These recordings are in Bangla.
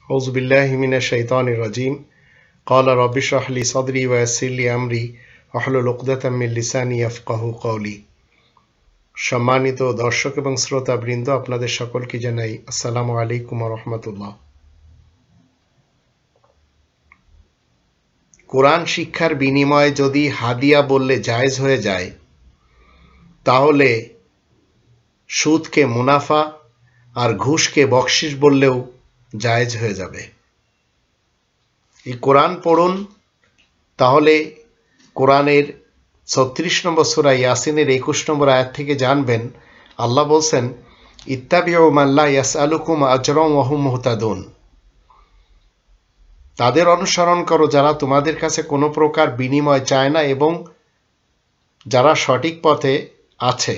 أعوذ بالله من الشيطان الرجيم قال رب اشرح لي صدري ويسر لي أمري واحلل عقدة من লিসানি ইয়াফকাহু কওলি। সম্মানিত দর্শক এবং শ্রোতাবৃন্দ, আপনাদের সকলকে জানাই আসসালামু আলাইকুম ওয়া রাহমাতুল্লাহ। কোরআন শিক্ষার বিনিময়ে যদি হাদিয়া বললে জায়েজ হয়ে যায়, তাহলে সুদকে মুনাফা আর ঘুষকে বকশিশ বললেও জায়েজ হয়ে যাবে। এই কোরআন পড়ুন, তাহলে কোরআনের ৩৬ নম্বর সূরা ইয়াসিনের ২১ নম্বর আয়াত থেকে জানবেন, আল্লাহ বলছেন, ইত্তাবিউ মান লা ইয়াসআলুকুম আজরান ওয়া হুম মুহতাদুন। তাদের অনুসরণ করো যারা তোমাদের কাছে কোনো প্রকার বিনিময় চায় না এবং যারা সঠিক পথে আছে।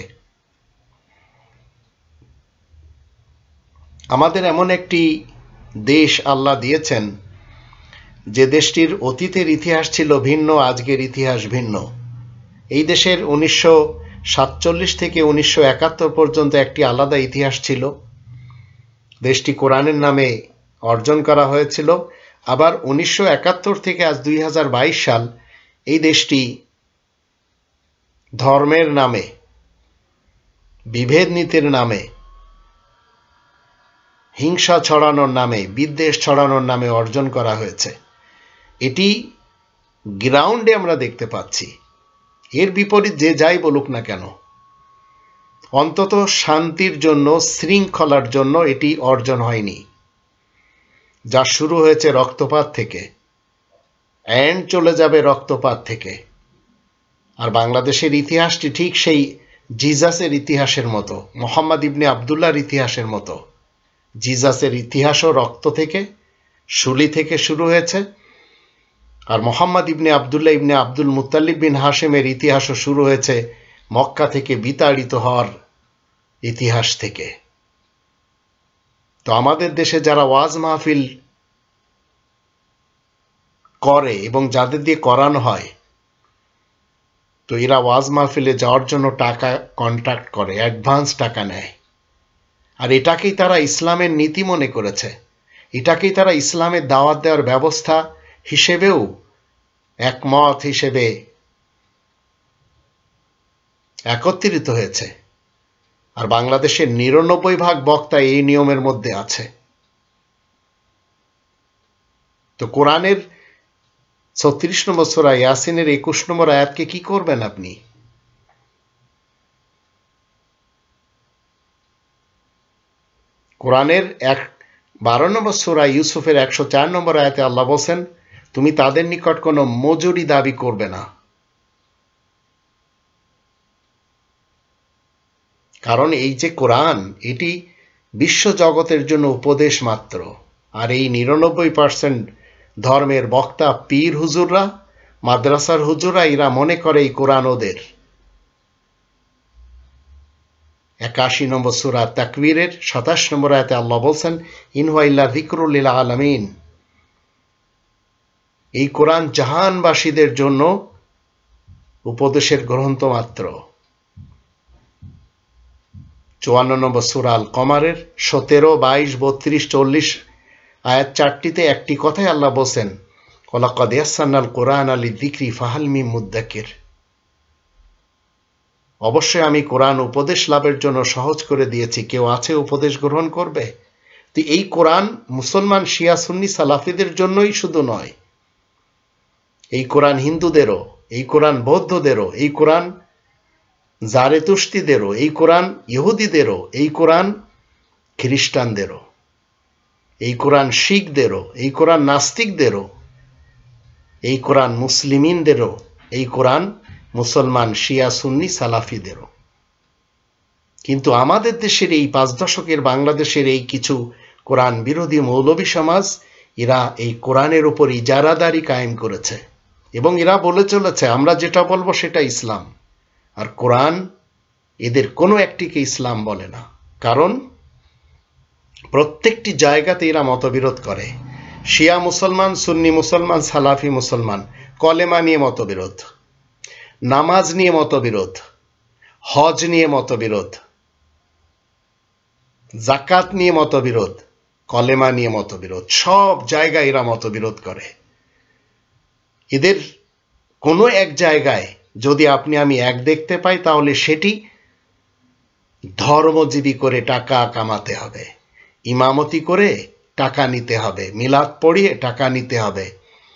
আমাদের এমন একটি দেশ আল্লাহ দিয়েছেন যে দেশটির অতীতের ইতিহাস ছিল ভিন্ন, আজকের ইতিহাস ভিন্ন। এই দেশের ১৯৪৭ থেকে ১৯৭১ পর্যন্ত একটি আলাদা ইতিহাস ছিল। দেশটি কোরআনের নামে অর্জন করা হয়েছিল। আবার ১৯৭১ থেকে আজ ২০২২ সাল এই দেশটি ধর্মের নামে, বিভেদ নীতির নামে, হিংসা ছড়ানোর নামে, বিদ্বেষ ছড়ানোর নামে অর্জন করা হয়েছে। এটি গ্রাউন্ডে আমরা দেখতে পাচ্ছি। এর বিপরীত যে যাই বলুক না কেন, অন্তত শান্তির জন্য, শৃঙ্খলার জন্য এটি অর্জন হয়নি। যা শুরু হয়েছে রক্তপাত থেকে, এন্ড চলে যাবে রক্তপাত থেকে। আর বাংলাদেশের ইতিহাসটি ঠিক সেই জিজাসের ইতিহাসের মতো, মোহাম্মদ ইবনে আবদুল্লাহর ইতিহাসের মতো। জিজাসের ইতিহাসও রক্ত থেকে, শুলি থেকে শুরু হয়েছে। আর Mohammad ibn Abdullah ibn Abdul Muttalib bin হাশেমের ইতিহাসও শুরু হয়েছে মক্কা থেকে বিতাড়িত হওয়ার ইতিহাস থেকে। তো আমাদের দেশে যারা ওয়াজ মাহফিল করে এবং যাদের দিয়ে করানো হয়, তো এরা ওয়াজ মাহফিলে যাওয়ার জন্য টাকা কন্ট্রাক্ট করে, অ্যাডভান্স টাকা নেয়। আর এটাকেই তারা ইসলামের নীতি মনে করেছে, এটাকেই তারা ইসলামের দাওয়াত দেওয়ার ব্যবস্থা হিসেবেও একমত হিসেবে একত্রিত হয়েছে। আর বাংলাদেশের ৯৯% বক্তা এই নিয়মের মধ্যে আছে। তো কোরআনের ৩৬ নম্বর সূরা ইয়াসিনের ২১ নম্বর আয়াতকে কি করবেন আপনি? কোরআনের ১২ নম্বর সূরা ইউসুফের ১০৪ নম্বর আয়াতে আল্লাহ বলছেন, তুমি তাদের নিকট কোনো মজুরি দাবি করবে না, কারণ এই যে কোরআন, এটি বিশ্ব জগতের জন্য উপদেশ মাত্র। আর এই ৯৯% ধর্মের বক্তা পীর হুজুররা, মাদ্রাসার হুজুররা, এরা মনে করে এই কোরআন ওদের। ৮১ নম্বর সূরা তাকবীরের ২৭ নম্বর আয়াতে আল্লাহ বলছেন, ইন হুয়া ইল্লা যিকরুল লিল আলামিন। এই কোরআন জাহানবাসীদের জন্য উপদেশের গ্রন্থ মাত্র। ৫৪ নম্বর সূরা আল কমারের ১৭, ২২, ৩২, ৪০ আয়াত ৪টিতে একটি কথাই আল্লাহ বলছেন, ওয়ালাকাদ ইয়াসসারনাল কুরআনা লিযিকরি ফাহাল মিন মুদ্দাকির। অবশ্যই আমি কোরআন উপদেশ লাভের জন্য সহজ করে দিয়েছি, কেউ আছে উপদেশ গ্রহণ করবে? তো এই কোরআন মুসলমান শিয়া সুন্নি সালাফিদের জন্যই শুধু নয়, এই কোরআন হিন্দুদেরও, এই কোরআন বৌদ্ধদেরও, এই কোরআন জারেতুস্তিদেরও, এই কোরআন ইহুদিদেরও, এই কোরআন খ্রিস্টানদেরও, এই কোরআন শিখদেরও, এই কোরআন নাস্তিকদেরও, এই কোরআন মুসলিমিনদেরও, এই কোরআন মুসলমান শিয়া সুন্নি সালাফিদেরও। কিন্তু আমাদের দেশের এই ৫ দশকের বাংলাদেশের এই কিছু কোরআন বিরোধী মৌলবী সমাজ, এরা এই কোরআনের উপর ইজারাদারি কায়েম করেছে এবং এরা বলে চলেছে আমরা যেটা বলবো সেটা ইসলাম। আর কোরআন এদের কোনো একটিকে ইসলাম বলে না, কারণ প্রত্যেকটি জায়গাতে এরা মতবিরোধ করে। শিয়া মুসলমান, সুন্নি মুসলমান, সালাফি মুসলমান, কলেমা নিয়ে মতবিরোধ, নামাজ নিয়ে মতবিরোধ, হজ নিয়ে মতবিরোধ, জাকাত নিয়ে মতবিরোধ, কলেমা নিয়ে মতবিরোধ, সব জায়গায় এরা মতবিরোধ করে। এদের কোনো এক জায়গায় যদি আপনি আমি এক দেখতে পাই, তাহলে সেটি ধর্মজীবী করে টাকা কামাতে হবে, ইমামতি করে টাকা নিতে হবে, মিলাদ পড়িয়ে টাকা নিতে হবে,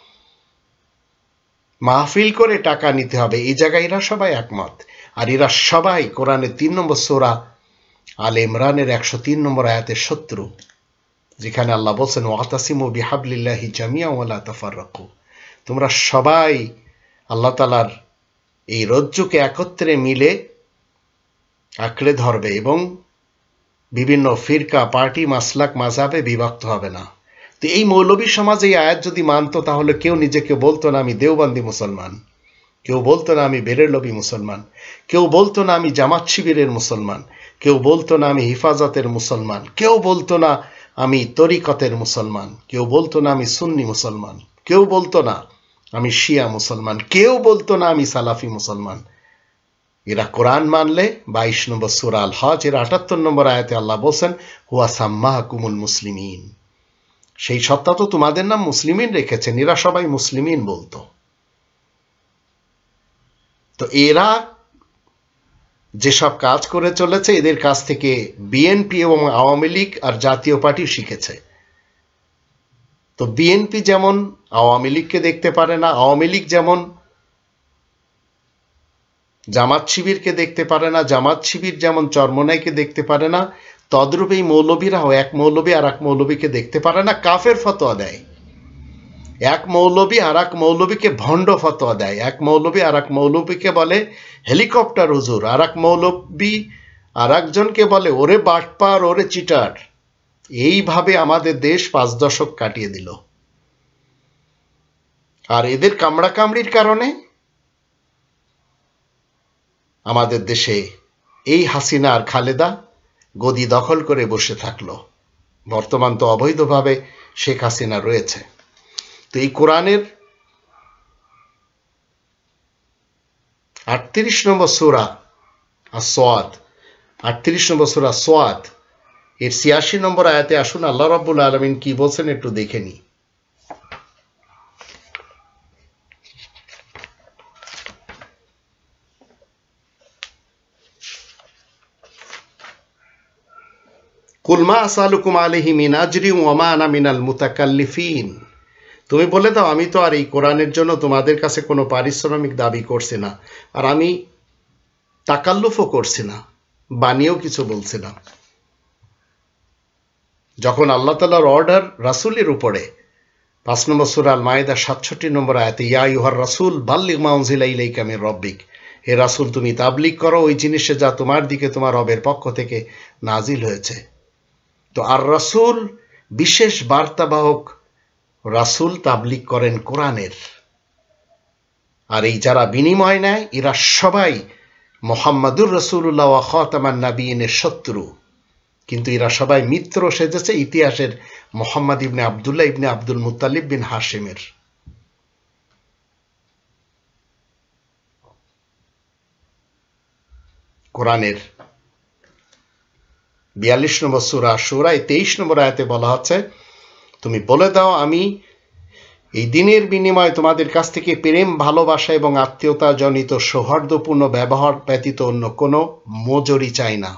মাহফিল করে টাকা নিতে হবে। এই জায়গায় এরা সবাই একমত। আর এরা সবাই কোরআনের 3 নম্বর সূরা আলে ইমরানের 103 নম্বর আয়াতের শত্রু, যেখানে আল্লাহ বলছেন ওয়াতাসিমু বিহাবলিল্লাহি জামিআন ওয়া লা তাফাররাকু। তোমরা সবাই আল্লাহ তাআলার এই রজ্জুকে একত্রে মিলে আঁকড়ে ধরবে এবং বিভিন্ন ফিরকা, পার্টি, মাসলাক, মাযহাবে বিভক্ত হবে না। তো এই মৌলবী সমাজ এই আয়াত যদি মানত, তাহলে কেউ নিজেকে বলতো না আমি দেওবন্দি মুসলমান, কেউ বলতো না আমি বেরেলভী মুসলমান, কেউ বলতো না আমি জামাত শিবিরের মুসলমান, কেউ বলতো না আমি হিফাজতের মুসলমান, কেউ বলতো না আমি তরিকতের মুসলমান, কেউ বলতো না আমি সুন্নি মুসলমান, কেউ বলতো না আমি শিয়া মুসলমান, কেউ বলতো না আমি সালাফি মুসলমান। এরা কোরআন মানলে 22 নম্বর সূরা আল হজ এর 78 নম্বর আয়াতে আল্লাহ বলছেন হুয়া সাম্মাকুমুল মুসলিমিন, সেই সত্তা তো তোমাদের নাম মুসলিমিন রেখেছেন। এরা সবাই মুসলিমিন বলতো। তো এরা যেসব কাজ করে চলেছে, এদের কাছ থেকে বিএনপি এবং আওয়ামী লীগ আর জাতীয় পার্টি শিখেছে। তো বিএনপি যেমন আওয়ামী লীগকে দেখতে পারে না, আওয়ামী লীগ যেমন জামাত শিবিরকে দেখতে পারে না, জামাত শিবির যেমন চরমোনাইকে দেখতে পারে না, তদ্রূপ এই মৌলবীরাও এক মৌলবী আর এক মৌলবীকে দেখতে পারে না, কাফের ফতোয়া দেয়। এক মৌলবী আর এক মৌলবীকে ভণ্ড ফতোয়া দেয়, এক মৌলবী আর এক মৌলবীকে বলে হেলিকপ্টার হুজুর, আর এক মৌলবী আর একজনকে বলে ওরে বাটপার, ওরে চিটার। এইভাবে আমাদের দেশ 5 দশক কাটিয়ে দিল। আর এদের কামড়াকামড়ির কারণে আমাদের দেশে এই হাসিনা আর খালেদা গদি দখল করে বসে থাকলো। বর্তমান তো অবৈধভাবে শেখ হাসিনা রয়েছে। তো এই কোরআনের 38 নম্বর সূরা আস-সাদ, 38 নম্বর সূরা সাদ এর 86 নম্বর আয়াতে আসুন আল্লাহ রাব্বুল আলামিন কি বলছেন একটু দেখে নিই। কুল মা আসালুকুম আলাইহি মিন আজরিন ওয়া মা আনা মিনাল মুতাকাল্লিফিন, তুমি বলে দাও আমি তো আর এই কোরআনের জন্য তোমাদের কাছে কোনো পারিশ্রমিক দাবি করছি না, আর আমি তাকাল্লুফও করছি না, বানিয়েও কিছু বলছি না। যখন আল্লাহ তাআলার অর্ডার রাসূলের উপরে 5 নম্বর সূরা আল মায়েদা 67 নম্বর আয়াতে ইয়া আইয়ুহার রাসূল বাল্লিগ মা উনজিলা ইলাইকা মির রাব্বিক, হে রাসূল তুমি তাবলীগ করো ওই জিনিসে যা তোমার দিকে তোমার রবের পক্ষ থেকে নাজিল হয়েছে। তো আর রাসূল বিশেষ বার্তাবাহক, রাসূল তাবলীগ করেন কোরআনের। আর এই যারা বিনিময় নেয় এরা সবাই মুহাম্মাদুর রাসূলুল্লাহ ওয়া খাতামান নাবিয়িনের শত্রু, কিন্তু এরা সবাই মিত্র সেজেছে ইতিহাসের Muhammad ibn Abdullah ibn Abdul Muttalib bin হাশিমের। কোরআনের 42 নম্বর সূরা সূরা 23 নম্বর আয়াতে বলা হচ্ছে তুমি বলে দাও আমি এই দিনের বিনিময়ে তোমাদের কাছ থেকে প্রেম, ভালোবাসা এবং আত্মীয়তা জনিত সৌহার্দ্যপূর্ণ ব্যবহার ব্যতীত অন্য কোনো মজুরি চাই না।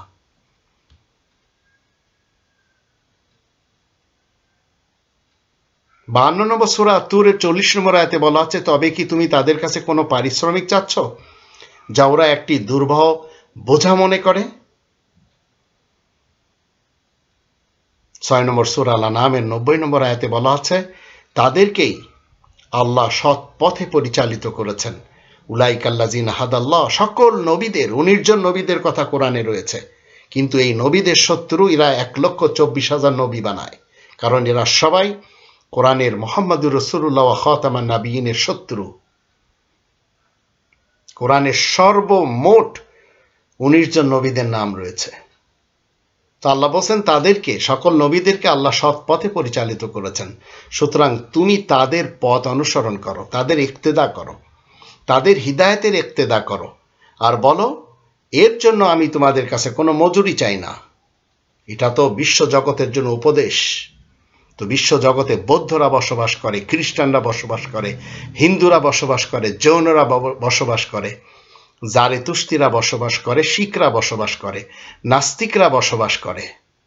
52 নম্বর সূরা তুরের 40 নম্বর আয়াতে বলা হচ্ছে তবে কি তুমি তাদের কাছে কোনো পারিশ্রমিক চাচ্ছ যা ওরা একটি দুর্বহ বোঝা মনে করে। 6 নম্বর সূরা আল আনআমের 90 নম্বর আয়াতে বলা হচ্ছে তাদেরকেই আল্লাহ সৎ পথে পরিচালিত করেছেন। উলাইকাল্লাযিনা হাদাল্লাহ, সকল নবীদের 19 জন নবীদের কথা কোরআনে রয়েছে, কিন্তু এই নবীদের শত্রু এরা 1,24,000 নবী বানায়, কারণ এরা সবাই কোরআনের মুহাম্মাদুর রাসূলুল্লাহ ওয়া খাতামান নাবিয়িনের শত্রু। কোরআনের সর্বমোট 19 জন নবীদের নাম রয়েছে। তো আল্লাহ বলছেন তাদেরকে, সকল নবীদেরকে আল্লাহ সৎ পথে পরিচালিত করেছেন, সুতরাং তুমি তাদের পথ অনুসরণ করো, তাদের ইক্তেদা করো, তাদের হিদায়াতের ইক্তেদা করো, আর বলো এর জন্য আমি তোমাদের কাছে কোনো মজুরি চাই না। এটা তো বিশ্ব জগতের জন্য উপদেশ। তো বিশ্ব জগতে বৌদ্ধরা বসবাস করে, খ্রিস্টানরা বসবাস করে, হিন্দুরা বসবাস করে, জৈনরা বসবাস করে, জারেতুস্তিরা বসবাস করে, শিখরা বসবাস করে, নাস্তিকরা বসবাস করে,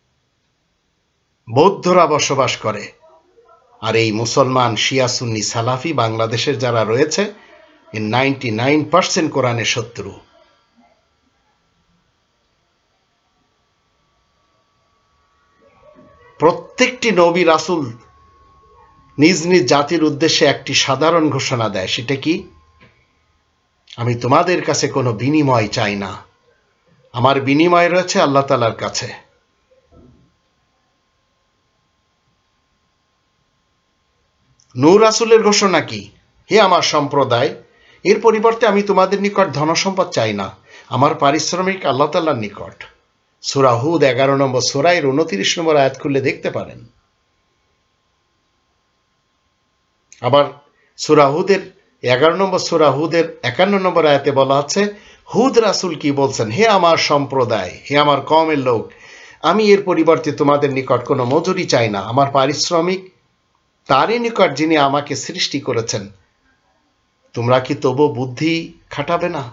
বৌদ্ধরা বসবাস করে। আর এই মুসলমান, শিয়া, সুন্নি, সালাফি বাংলাদেশের যারা রয়েছে, 99% কোরআনের শত্রু। প্রত্যেকটি নবী রাসূল নিজ নিজ জাতির উদ্দেশ্যে একটি সাধারণ ঘোষণা দেয়, সেটা কি? আমি তোমাদের কাছে কোনো বিনিময় চাই না, আমার বিনিময় রয়েছে আল্লাহ তাআলার কাছে। নূহ রাসূলের ঘোষণা কি? হে আমার সম্প্রদায়, এর পরিবর্তে আমি তোমাদের নিকট ধনসম্পদ চাই না, আমার পারিশ্রমিক আল্লাহ তাআলার নিকট। সূরা হুদ 11 নম্বর সূরা এর 29 নম্বর আয়াত খুললে দেখতে পারেন। আবার সূরা হুদের 11 নম্বর সূরা হুদের 51 নম্বর আয়াতে বলা আছে, হুদ রাসূল কি বলছেন? হে আমার সম্প্রদায়, হে আমার কওমের লোক, আমি এর পরিবর্তে তোমাদের নিকট কোনো মজুরি চাই না, আমার পারিশ্রমিক তারই নিকট যিনি আমাকে সৃষ্টি করেছেন। তোমরা কি তবু বুদ্ধি খাটাবে না?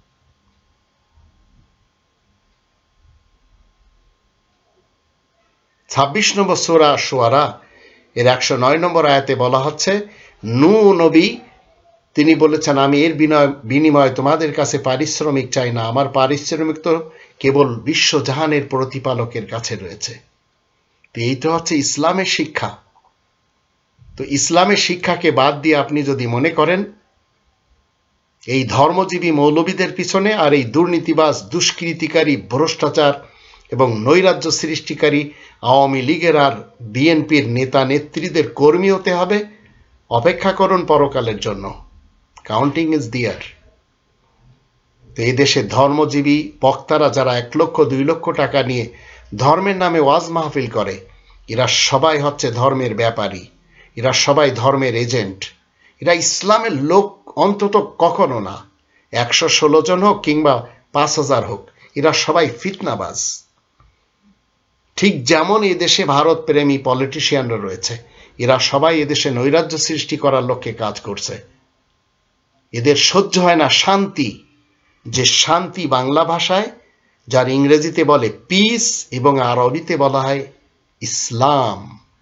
ছাব্বিশ নম্বর সূরা শুআরা এর 109 নম্বর আয়াতে বলা হচ্ছে, নূহ নবী তিনি বলেছেন, আমি এর বিনিময়ে তোমাদের কাছে পারিশ্রমিক চাই না, আমার পারিশ্রমিক তো কেবল বিশ্বজাহানের প্রতিপালকের কাছে রয়েছে। তো এই তো হচ্ছে ইসলামের শিক্ষা। তো ইসলামের শিক্ষাকে বাদ দিয়ে আপনি যদি মনে করেন এই ধর্মজীবী মৌলবীদের পিছনে আর এই দুর্নীতিবাজ, দুষ্কৃতিকারী, ভ্রষ্টাচার এবং নৈরাজ্য সৃষ্টিকারী আওয়ামী লীগের আর বিএনপির নেতা নেত্রীদের কর্মী হতে হবে, অপেক্ষা করুন পরকালের জন্য। কাউন্টিং ইজ দিয়ার। তো এই দেশে ধর্মজীবী বক্তারা যারা 1 লক্ষ 2 লক্ষ টাকা নিয়ে ধর্মের নামে ওয়াজ মাহফিল করে, এরা সবাই হচ্ছে ধর্মের ব্যাপারী, এরা সবাই ধর্মের এজেন্ট, এরা ইসলামের লোক অন্তত কখনো না। 116 জন হোক কিংবা 5000 হোক, এরা সবাই ফিতনাবাজ। ঠিক যেমন এই দেশে ভারত প্রেমী পলিটিশিয়ানরা রয়েছে, এরা সবাই এদেশে নৈরাজ্য সৃষ্টি করার লক্ষ্যে কাজ করছে। এদের সহ্য হয় না শান্তি, যে শান্তি বাংলা ভাষায়, যার ইংরেজিতে বলে পিস এবং আরবিতে বলা হয় ইসলাম।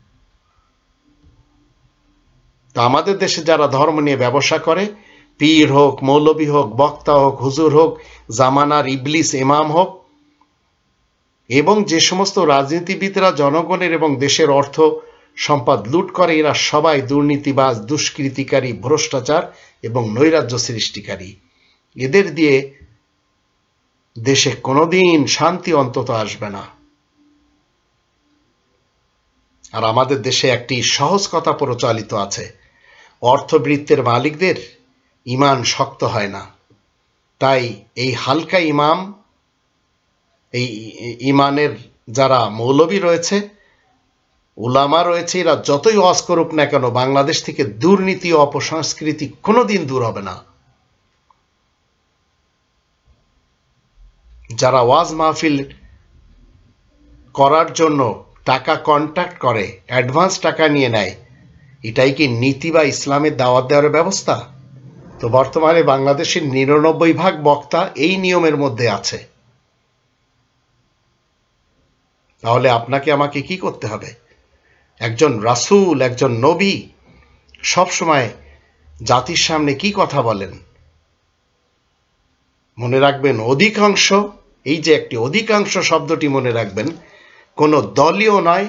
তো আমাদের দেশে যারা ধর্ম নিয়ে ব্যবসা করে, পীর হোক, মৌলবী হোক, বক্তা হোক, হুজুর হোক, জামানার ইবলিস ইমাম হোক, এবং যে সমস্ত রাজনীতিবিদরা জনগণের এবং দেশের অর্থ সম্পদ লুট করে, এরা সবাই দুর্নীতিবাজ, দুষ্কৃতিকারী, ভ্রষ্টাচার এবং নৈরাজ্য সৃষ্টিকারী। এদের দিয়ে দেশে কোনোদিন শান্তি অন্তত আসবে না। আর আমাদের দেশে একটি সহজ কথা প্রচলিত আছে, অর্থবৃত্তের মালিকদের ঈমান শক্ত হয় না। তাই এই হালকা এই ঈমানের যারা মৌলবী রয়েছে, উলামা রয়েছে, এরা যতই ওয়াজ করুক না কেন, বাংলাদেশ থেকে দুর্নীতি ও অপসংস্কৃতি কোনোদিন দূর হবে না। যারা ওয়াজ মাহফিল করার জন্য টাকা কন্ট্রাক্ট করে, অ্যাডভান্স টাকা নিয়ে নেয়, এটাই কি নীতি বা ইসলামের দাওয়াত দেওয়ার ব্যবস্থা? তো বর্তমানে বাংলাদেশের 99% বক্তা এই নিয়মের মধ্যে আছে। তাহলে আপনাকে আমাকে কি করতে হবে? একজন রাসূল, একজন নবী সবসময় জাতির সামনে কি কথা বলেন? মনে রাখবেন, অধিকাংশ, এই যে একটি অধিকাংশ শব্দটি মনে রাখবেন, কোনো দলীয় নয়,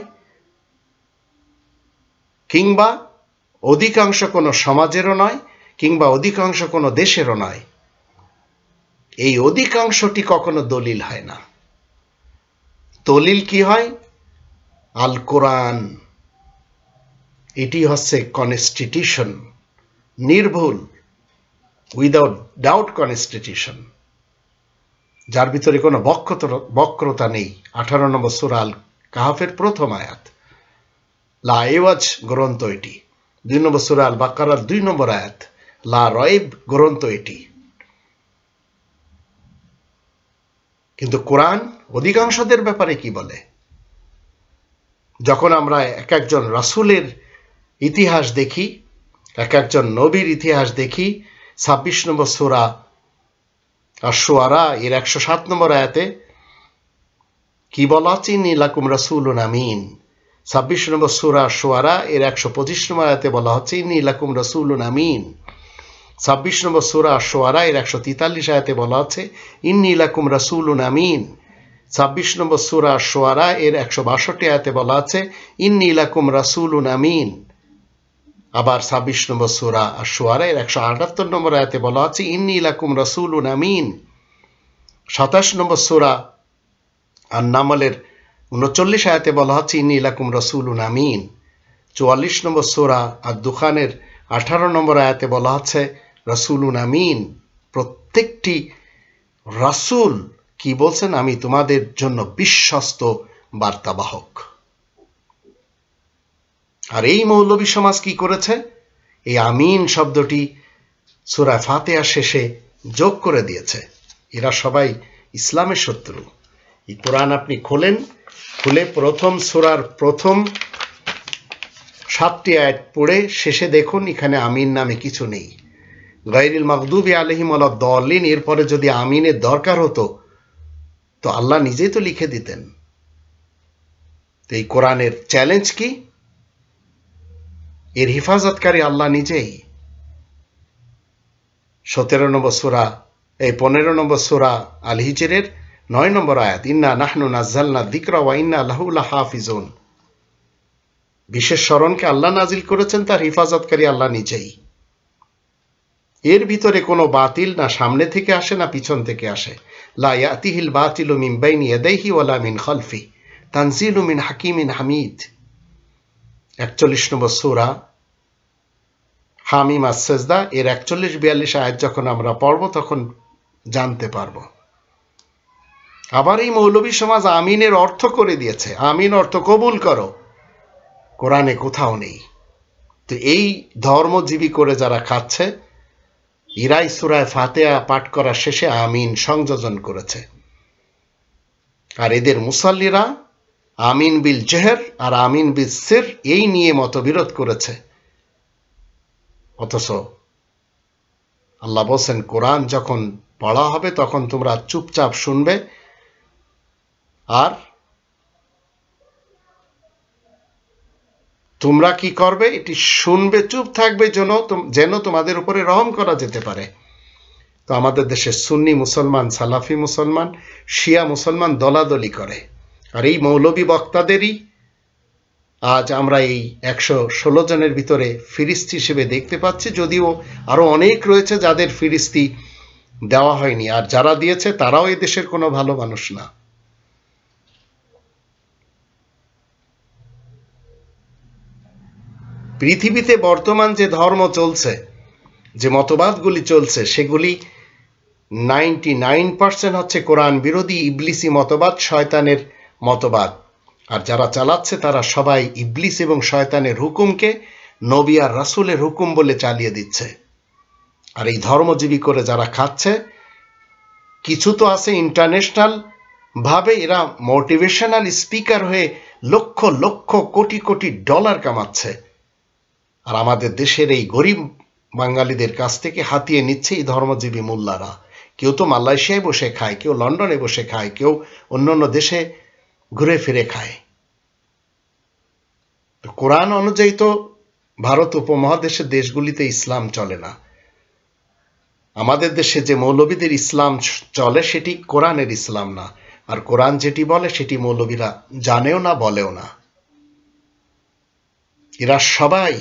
কিংবা অধিকাংশ কোনো সমাজেরও নয়, কিংবা অধিকাংশ কোনো দেশেরও নয়। এই অধিকাংশটি কখনো দলিল হয় না। দলিল কি হয়? আল কোরআন। এটি হচ্ছে কনস্টিটিউশন, নির্ভুল, উইদাউট ডাউট কনস্টিটিউশন, যার ভিতরে কোনো বক্রতা নেই। 18 নম্বর সূরা আল কাহাফের 1ম আয়াত। লা এওয়াজ গ্রন্থ এটি। 2 নম্বর সূরা আল বাকারার 2 নম্বর আয়াত। লা রয়েব গ্রন্থ এটি। কিন্তু কোরআন অধিকাংশদের ব্যাপারে কি বলে? যখন আমরা এক একজন রাসূলের ইতিহাস দেখি, এক একজন নবীর ইতিহাস দেখি, 26 নম্বর সূরা আশ-শুআরা এর 107 নম্বর আয়াতে কি বলা আছে? ইন্নী লাকুম রাসূলুন আমিন। 26 নম্বর সূরা আশ-শুআরা এর 125 নম্বর আয়াতে বলা হচ্ছে ইন্নী লাকুম রাসূলুন আমিন। 26 নম্বর সূরা আশ-শুআরা এর 143 আয়াতে বলা আছে ইন্নী লাকুম রাসূলুন আমিন। 26 নম্বর সূরা আশ-শুআরা এর 162 আয়াতে বলা আছে ইন্নী লাকুম রাসূলুন আমিন। আবার 26 নম্বর সূরা আশ-শুআরা এর 178 নম্বর আয়াতে বলা আছে ইন্নী লাকুম রাসূলুন আমিন। 27 নম্বর সূরা আন-নামলের 39 আয়াতে বলা হচ্ছে ইন্নী লাকুম রাসূলুন আমিন। 44 নম্বর সূরা আদ-দুখানের 18 নম্বর আয়াতে বলা হচ্ছে রাসূলুন আমিন। প্রত্যেকটি রাসূল কি বলছেন? আমি তোমাদের জন্য বিশ্বস্ত বার্তাবাহক। আর এই মৌলবী সমাজ কি করেছে? এই আমিন শব্দটি সূরা ফাতিহা শেষে যোগ করে দিয়েছে। এরা সবাই ইসলামের শত্রু। এই কোরআন আপনি খোলেন, খুলে প্রথম সূরার প্রথম 7টি আয়াত পড়ে শেষে দেখুন এখানে আমিন নামে কিছু নেই। গায়রিল মাগদুবি আলাইহিম ওয়ালাদ-দাল্লিন এরপরে যদি আমিনের দরকার হতো তো আল্লাহ নিজেই তো লিখে দিতেন। তো এই কোরআনের চ্যালেঞ্জ কি? এর হিফাজতকারী আল্লাহ নিজেই। 15 নম্বর সূরা আল হিজরের 9 নম্বর আয়াত ইন্না নাহনু নাযালনা যিকরা ওয়া ইন্না লাহু লাহাফিজুন। বিশেষ স্মরণকে আল্লাহ নাজিল করেছেন, তার হিফাজতকারী আল্লাহ নিজেই। এর ভিতরে কোনো বাতিল না সামনে থেকে আসে না পিছন থেকে আসে। লা ইয়াতিহিল বাতিলু মিন বাইনি ইয়াদাইহি ওয়ালা মিন খালফি তানজিলু মিন হাকিমিন হামিদ। 41 নম্বর সূরা হামিম আস-সাজদা এর 41-42 আয়াত যখন আমরা পড়ব তখন জানতে পারব। আবার এই মৌলবী সমাজ আমিনের অর্থ করে দিয়েছে। আমিন অর্থ কবুল করো, কোরআনে কোথাও নেই। তো এই ধর্মজীবী করে যারা খাচ্ছে, এরাই সূরা ফাতিহা পাঠ করার শেষে আমিন সংযোজন করেছে। আর এদের মুসাল্লিরা আমিন বিল জেহর আর আমিন বিল সির এই নিয়ে মতবিরোধ করেছে। অথচ আল্লাহ বলছেন কোরআন যখন পড়া হবে তখন তোমরা চুপচাপ শুনবে আর তোমরা কি করবে? এটি শুনবে, চুপ থাকবে যেন তোমাদের উপরে রহম করা যেতে পারে। তো আমাদের দেশে সুন্নি মুসলমান, সালাফি মুসলমান, শিয়া মুসলমান দলাদলি করে। আর এই মৌলবী বক্তাদেরই আজ আমরা এই 116 জনের ভিতরে ফিরিস্তি হিসেবে দেখতে পাচ্ছি, যদিও আরো অনেক রয়েছে যাদের ফিরিস্তি দেওয়া হয়নি। আর যারা দিয়েছে তারাও এই দেশের কোনো ভালো মানুষ না। পৃথিবীতে বর্তমান যে ধর্ম চলছে, যে মতবাদগুলি চলছে, সেগুলি 99% হচ্ছে কোরআন বিরোধী ইবলিসি মতবাদ, শয়তানের মতবাদ। আর যারা চালাচ্ছে তারা সবাই ইবলিস এবং শয়তানের হুকুমকে নবী আর রাসূলের হুকুম বলে চালিয়ে দিচ্ছে। আর এই ধর্মজীবী করে যারা খাচ্ছে, কিছু তো আছে ইন্টারন্যাশনাল ভাবে এরা মোটিভেশনাল স্পিকার হয়ে লক্ষ লক্ষ কোটি কোটি ডলার কামাচ্ছে। আর আমাদের দেশের এই গরিব বাঙালিদের কাছ থেকে হাতিয়ে নিচ্ছে এই ধর্মজীবী মোল্লারা। কেউ তো মালয়েশিয়ায় বসে খায়, কেউ লন্ডনে বসে খায়, কেউ অন্যান্য দেশে ঘুরে ফিরে খায়। কোরআন অনুযায়ী তো ভারত উপমহাদেশের দেশগুলিতে ইসলাম চলে না। আমাদের দেশে যে মৌলবীদের ইসলাম চলে সেটি কোরআনের ইসলাম না। আর কোরআন যেটি বলে সেটি মৌলবীরা জানেও না, বলেও না। এরা সবাই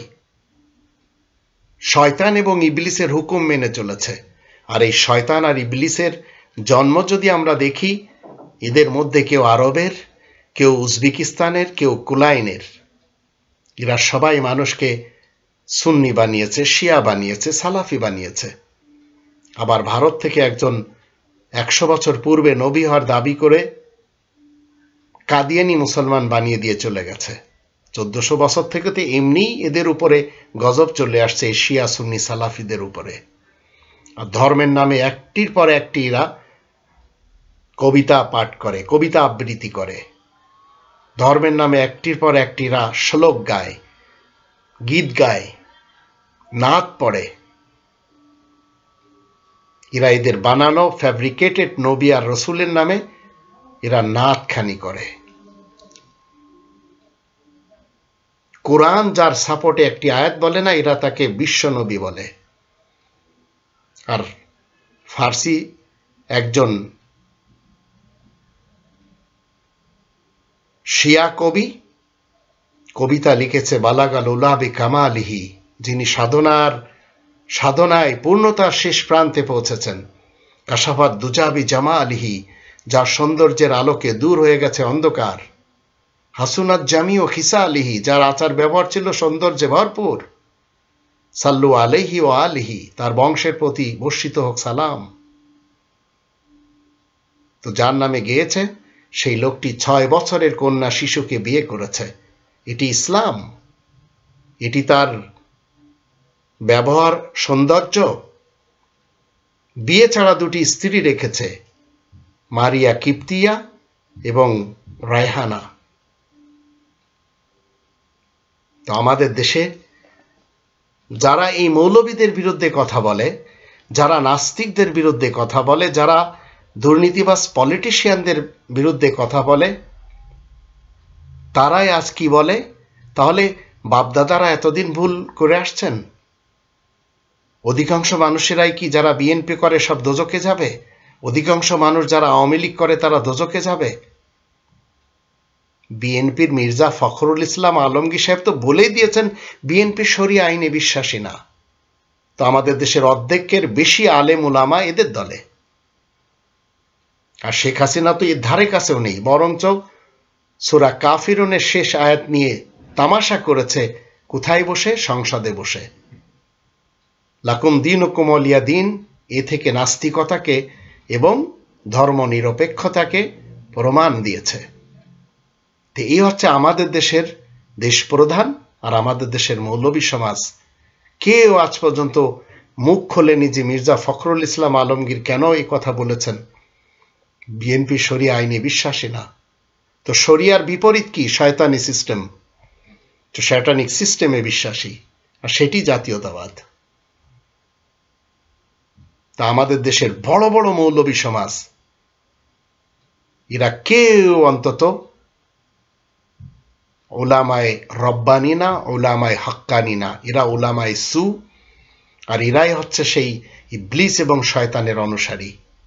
শয়তান এবং ইবলিসের হুকুম মেনে চলেছে। আর এই শয়তান আর ইবলিসের জন্ম যদি আমরা দেখি, এদের মধ্যে কেউ আরবের, কেউ উজবেকিস্তানের, কেউ কুলাইনের। এরা সবাই মানুষকে সুন্নি বানিয়েছে, শিয়া বানিয়েছে, সালাফি বানিয়েছে। আবার ভারত থেকে একজন 100 বছর পূর্বে নবী হওয়ার দাবি করে কাদিয়ানি মুসলমান বানিয়ে দিয়ে চলে গেছে। 1400 বছর থেকে তো এমনি এদের উপরে গজব চলে আসছে, এই শিয়া সুন্নি সালাফিদের উপরে। আর ধর্মের নামে একটির পর একটি এরা কবিতা পাঠ করে, কবিতা আবৃত্তি করে। ধর্মের নামে একটির পর একটিরা শ্লোক গায়, গীত গায়, নাত পড়ে। এরা এদের বানানো ফ্যাব্রিকেটেড নবী আর রসুলের নামে এরা নাতখানি করে। কোরআন যার সাপোর্টে একটি আয়াত বলে না, এরা তাকে বিশ্ব নবী বলে। আর ফার্সি একজন শিয়া কবি কবিতা লিখেছে, বালাগাল উলাবি কামালিহি, যিনি সাধনায় পূর্ণতার শেষ প্রান্তে পৌঁছেছেন। কাশাফাত দুজাবি জামালিহি, যার সৌন্দর্যের আলোকে দূর হয়ে গেছে অন্ধকার। হাসুনাত জামি ও খিসা আলিহি, যার আচার ব্যবহার ছিল সৌন্দর্যে ভরপুর। সাল্লু আলাইহি ও আলিহি, তার বংশের প্রতি বর্ষিত হোক সালাম। তো যার নামে গেয়েছে সেই লোকটি 6 বছরের কন্যা শিশুকে বিয়ে করেছে। এটি ইসলাম? এটি তার ব্যবহার সৌন্দর্য? বিয়ে ছাড়া 2টি স্ত্রী রেখেছে, মারিয়া কিপ্তিয়া এবং রায়হানা। তো আমাদের দেশে যারা এই মৌলবীদের বিরুদ্ধে কথা বলে, যারা নাস্তিকদের বিরুদ্ধে কথা বলে, যারা দুর্নীতিবাজ পলিটিশিয়ানদের বিরুদ্ধে কথা বলে, তারাই আজ কি বলে? তাহলে বাপদাদারা এতদিন ভুল করে আসছেন? অধিকাংশ মানুষেরাই কি যারা বিএনপি করে সব দোজকে যাবে? অধিকাংশ মানুষ যারা আওয়ামী লীগ করে তারা দোজকে যাবে? বিএনপির মির্জা ফখরুল ইসলাম আলমগীর সাহেব তো বলেই দিয়েছেন বিএনপি শরিয়া আইনে বিশ্বাসী না। তো আমাদের দেশের অর্ধেকের বেশি আলেম উলামা এদের দলে। আর শেখ হাসিনা তো এর ধারে কাছেও নেই, বরঞ্চ সূরা কাফিরুনের শেষ আয়াত নিয়ে তামাশা করেছে। কোথায় বসে? সংসদে বসে। লাকুম দীনুকুম ওয়ালিয়া দিন, এ থেকে নাস্তিকতাকে এবং ধর্মনিরপেক্ষতাকে প্রমাণ দিয়েছে। তো এই হচ্ছে আমাদের দেশের দেশপ্রধান আর আমাদের দেশের মৌলবী সমাজ। কেউ আজ পর্যন্ত মুখ খোলেনি যে মির্জা ফখরুল ইসলাম আলমগীর কেন এই কথা বলেছেন বিএনপি শরিয়া আইনে বিশ্বাসী না। তো শরিয়ার বিপরীত কি? শয়তানি সিস্টেম। তো শয়তানিক সিস্টেমে বিশ্বাসী, আর সেটি জাতীয়তাবাদ। তা আমাদের দেশের বড় বড় মৌলবী সমাজ এরা কেউ অন্তত উলামায়ে রব্বানি না, উলামায়ে হাক্কানি না, এরা উলামায়ে সু। আর এরাই হচ্ছে সেই ইবলিস এবং শয়তানের অনুসারী।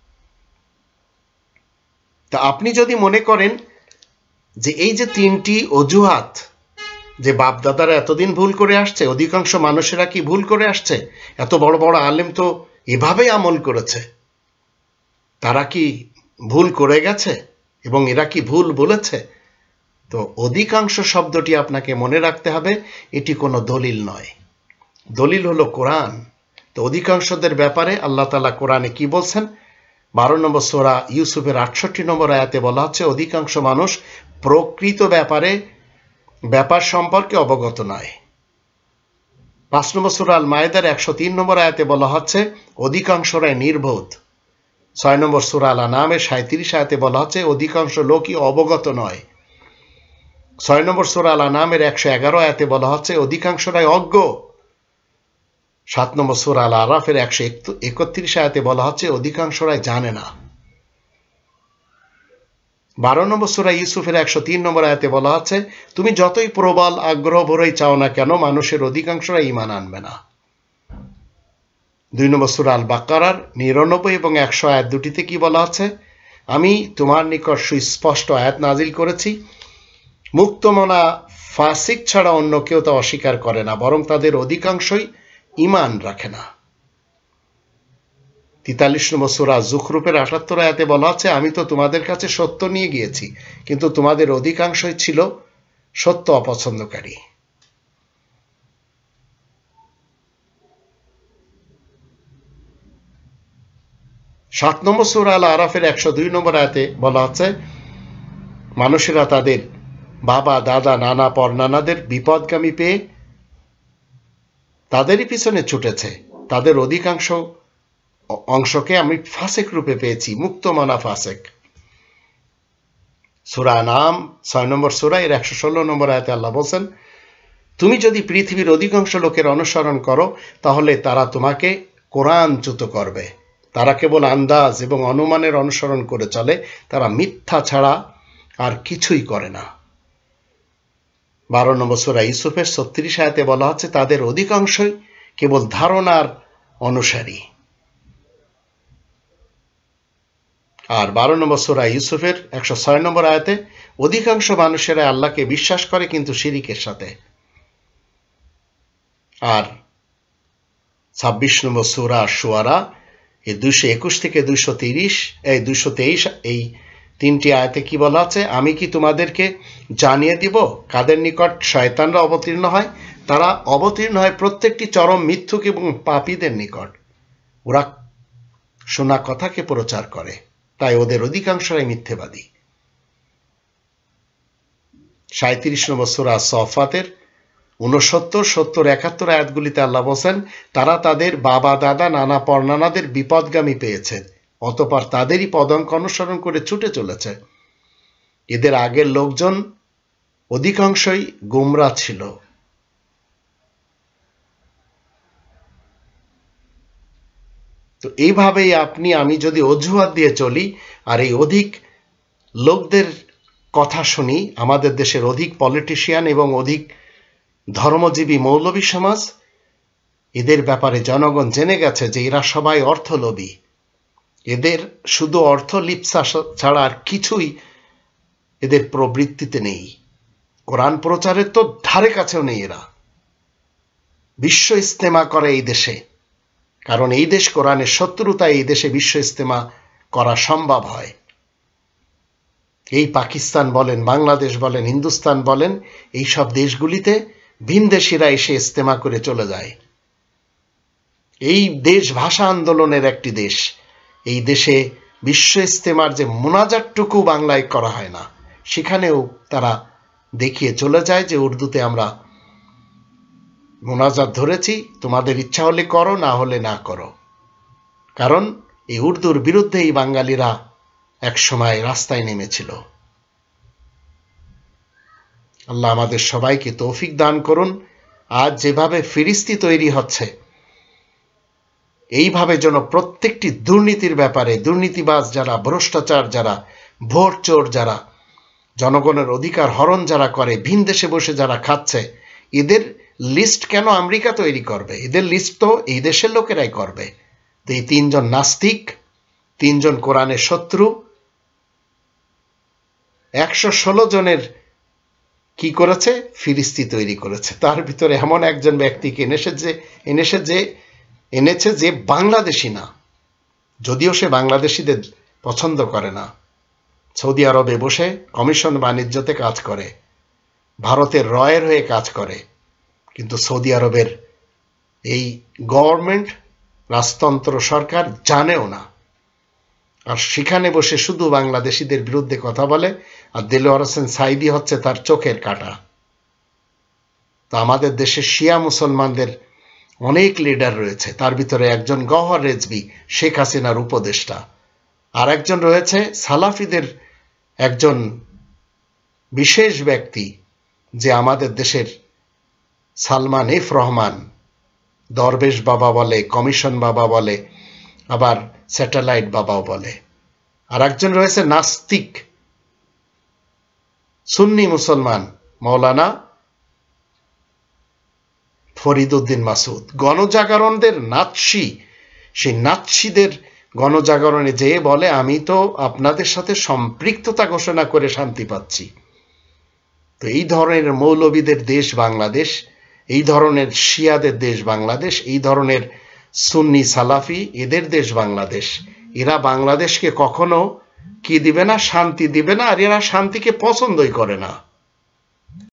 তা আপনি যদি মনে করেন যে এই যে 3টি অজুহাত, যে বাপদাদারা এতদিন ভুল করে আসছে, অধিকাংশ মানুষেরা কি ভুল করে আসছে? এত বড় বড় আলেম তো এভাবেই আমল করেছে, তারা কি ভুল করে গেছে এবং এরা কি ভুল বলেছে? তো অধিকাংশ শব্দটি আপনাকে মনে রাখতে হবে, এটি কোনো দলিল নয়। দলিল হলো কোরআন। তো অধিকাংশদের ব্যাপারে আল্লাহ তাআলা কোরআনে কি বলছেন? 12 নম্বর সূরা ইউসুফের 68 নম্বর আয়াতে বলা হচ্ছে অধিকাংশ মানুষ প্রকৃত ব্যাপার সম্পর্কে অবগত নয়। 5 নম্বর সূরা আল মায়েদার 103 নম্বর আয়াতে বলা হচ্ছে অধিকাংশরাই নির্বোধ। 6 নম্বর সূরা আল আনামের 37 আয়াতে বলা হচ্ছে অধিকাংশ লোকই অবগত নয়। 6 নম্বর সূরা আল আনামের 111 আয়াতে বলা হচ্ছে অধিকাংশরাই অজ্ঞ। 7 নম্বর সূরা আল আরাফের 131 আয়াতে বলা হচ্ছে অধিকাংশরাই জানে না। 12 নম্বর সূরা ইউসুফের 103 নম্বর আয়াতে বলা হচ্ছে তুমি যতই প্রবল আগ্রহ ভরেই চাও না কেন, মানুষের অধিকাংশরাই ঈমান আনবে না। 2 নম্বর সূরা আল বাকারার 99 এবং 100 আয়াত দুটিতে কি বলা আছে? আমি তোমার নিকট সুস্পষ্ট আয়াত নাজিল করেছি, মুক্তমনা ফাসিক ছাড়া অন্য কেউ তা অস্বীকার করে না, বরং তাদের অধিকাংশই ঈমান রাখে না। 43 নম্বর সূরা যুখরুফের 78 আয়াতে বলা আছে আমি তো তোমাদের কাছে সত্য নিয়ে গিয়েছি, কিন্তু তোমাদের অধিকাংশই ছিল সত্য অপছন্দকারী। 7 নম্বর সূরা আল আরাফের 102 নম্বর আয়াতে বলা আছে মানুষেরা তাদের বাবা দাদা নানা পরনানাদের বিপদগামী পেয়ে তাদেরই পিছনে ছুটেছে, তাদের অধিকাংশ অংশকে আমি ফাসেক রূপে পেয়েছি, মুক্তমনা ফাসেক। সূরা নাম 6 নম্বর সূরা এর 116 নম্বর আয়াতে আল্লাহ বলেন, তুমি যদি পৃথিবীর অধিকাংশ লোকের অনুসরণ করো তাহলে তারা তোমাকে কোরআনচ্যুত করবে। তারা কেবল আন্দাজ এবং অনুমানের অনুসরণ করে চলে, তারা মিথ্যা ছাড়া আর কিছুই করে না। 12 নম্বর সূরা ইউসুফের 36 আয়াতে বলা হচ্ছে, তাদের অধিকাংশই কেবল ধারণার অনুসারী। আর 12 নম্বর সূরা ইউসুফের 106 নম্বর আয়াতে, অধিকাংশ মানুষেরা আল্লাহকে বিশ্বাস করে কিন্তু শিরিকের সাথে। আর 26 নম্বর সূরা শুআরা এই 221 থেকে 223 এই তিনটি আয়াতে কি বলা আছে, আমি কি তোমাদেরকে জানিয়ে দিব কাদের নিকট শয়তানরা অবতীর্ণ হয়? তারা অবতীর্ণ হয় প্রত্যেকটি চরম মিথ্যুক এবং পাপীদের নিকট। ওরা শোনা কথাকে প্রচার করে, তাই ওদের অধিকাংশরাই মিথ্যেবাদী। 37 নম্বর সূরা সফাতের 69, 70, 71 আয়াতগুলিতে আল্লাহ বলেন, তারা তাদের বাবা দাদা নানা পরনানাদের বিপদগামী পেয়েছে, অতঃপর তাদেরই পদাঙ্ক অনুসরণ করে ছুটে চলেছে। এদের আগের লোকজন অধিকাংশই গোমরা ছিল। তো এইভাবেই আপনি আমি যদি অজুহাত দিয়ে চলি আর এই অধিক লোকদের কথা শুনি, আমাদের দেশের অধিক পলিটিশিয়ান এবং অধিক ধর্মজীবী মৌলবী সমাজ, এদের ব্যাপারে জনগণ জেনে গেছে যে এরা সবাই অর্থলোভী। এদের শুধু অর্থ লিপ্সা ছাড়া আর কিছুই এদের প্রবৃত্তিতে নেই। কোরআন প্রচারের তো ধারে কাছেও নেই এরা। বিশ্ব ইস্তেমা করে এই দেশে, কারণ এই দেশ কোরআনের শত্রুতায় এই দেশে বিশ্ব ইস্তেমা করা সম্ভব হয়। এই পাকিস্তান বলেন, বাংলাদেশ বলেন, হিন্দুস্তান বলেন, এই সব দেশগুলিতে ভিনদেশীরা এসে ইস্তেমা করে চলে যায়। এই দেশ ভাষা আন্দোলনের একটি দেশ। এই দেশে বিশ্ব ইস্তেমার যে মোনাজাতটুকু বাংলায় করা হয় না, সেখানেও তারা দেখিয়ে চলে যায় যে উর্দুতে আমরা মোনাজাত ধরেছি, তোমাদের ইচ্ছা হলে করো, না হলে না করো। কারণ এই উর্দুর বিরুদ্ধে এই বাঙালিরা একসময় রাস্তায় নেমেছিল। আল্লাহ আমাদের সবাইকে তৌফিক দান করুন। আজ যেভাবে ফিরিস্তি তৈরি হচ্ছে, এইভাবে যেন প্রত্যেকটি দুর্নীতির ব্যাপারে, দুর্নীতিবাজ যারা, ভ্রষ্টাচার যারা, ভোট চোর যারা, জনগণের অধিকার হরণ যারা করে, ভিন দেশে বসে যারা খাচ্ছে, এদের লিস্ট কেন আমেরিকা তৈরি করবে? এদের লিস্ট তো এই দেশের লোকেরাই করবে। তো এই 3 জন নাস্তিক, 3 জন কোরআনের শত্রু, 116 জনের কি করেছে? ফিরিস্তি তৈরি করেছে। তার ভিতরে এমন একজন ব্যক্তিকে এনেছে যে বাংলাদেশি না, যদিও সে বাংলাদেশিদের পছন্দ করে না। সৌদি আরবে বসে কমিশন বাণিজ্যতে কাজ করে, ভারতের রয়ের হয়ে কাজ করে, কিন্তু সৌদি আরবের এই গভর্নমেন্ট, রাজতন্ত্র সরকার জানেও না। আর সেখানে বসে শুধু বাংলাদেশিদের বিরুদ্ধে কথা বলে, আর দেলোয়ার হোসেন সাইদি হচ্ছে তার চোখের কাঁটা। তো আমাদের দেশে শিয়া মুসলমানদের অনেক লিডার রয়েছে, তার ভিতরে একজন গওহর রেজভী, শেখ হাসিনার উপদেষ্টা, আর একজন রয়েছে সালাফিদের একজন বিশেষ ব্যক্তি, যে আমাদের দেশের সালমান এফ রহমান, দরবেশ বাবা বলে, কমিশন বাবা বলে, আবার স্যাটেলাইট বাবাও বলে। আর একজন রয়েছে নাস্তিক সুন্নি মুসলমান, মৌলানা ফরিদ উদ্দিন মাসুদ। গণজাগরণদের নাৎসি, সেই নাৎসিদের গণজাগরণে যেয়ে বলে, আমি তো আপনাদের সাথে সম্পৃক্ততা ঘোষণা করে শান্তি পাচ্ছি। তো এই ধরনের মৌলবীদের দেশ বাংলাদেশ, এই ধরনের শিয়াদের দেশ বাংলাদেশ, এই ধরনের সুন্নি সালাফি এদের দেশ বাংলাদেশ। এরা বাংলাদেশকে কখনো কি দিবে না? শান্তি দিবে না। আর এরা শান্তিকে পছন্দই করে না।